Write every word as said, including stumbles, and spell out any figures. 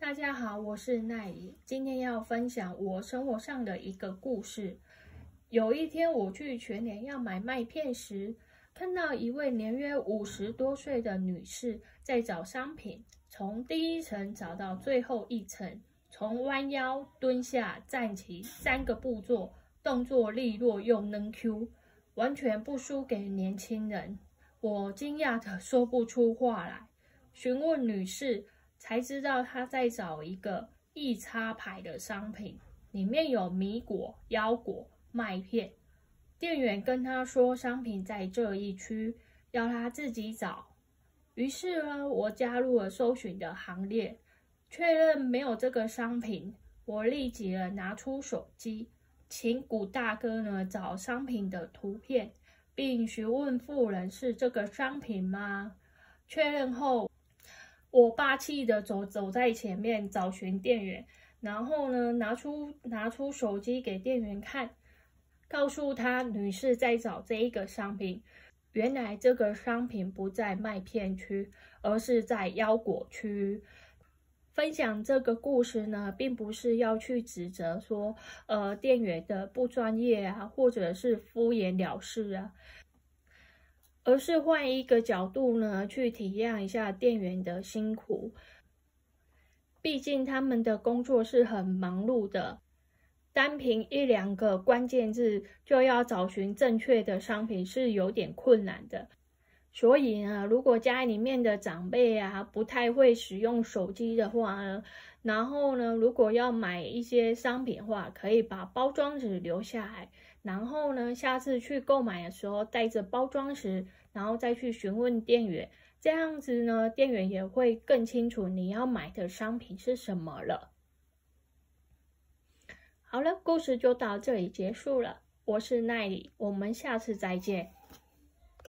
大家好，我是奈里，今天要分享我生活上的一个故事。有一天，我去全联要买麦片时，看到一位年约五十多岁的女士在找商品，从第一层找到最后一层，从弯腰、蹲下、站起三个步骤，动作利落又能 Q， 完全不输给年轻人。我惊讶的说不出话来，询问女士，才知道她在找一个易插牌的商品，里面有米果、腰果、麦片。店员跟她说商品在这一区，要她自己找。于是呢，我加入了搜寻的行列，确认没有这个商品，我立即了拿出手机，请古大哥呢找商品的图片，并询问妇人是这个商品吗？确认后，我霸气的走走在前面找寻店员，然后呢拿出拿出手机给店员看，告诉他女士在找这一个商品。原来这个商品不在麦片区，而是在腰果区。分享这个故事呢，并不是要去指责说，呃，店员的不专业啊，或者是敷衍了事啊，而是换一个角度呢，去体验一下店员的辛苦。毕竟他们的工作是很忙碌的，单凭一两个关键字就要找寻正确的商品是有点困难的。所以呢，如果家里面的长辈啊不太会使用手机的话呢，然后呢，如果要买一些商品的话，可以把包装纸留下来，然后呢，下次去购买的时候带着包装纸，然后再去询问店员，这样子呢，店员也会更清楚你要买的商品是什么了。好了，故事就到这里结束了。我是奈里，我们下次再见。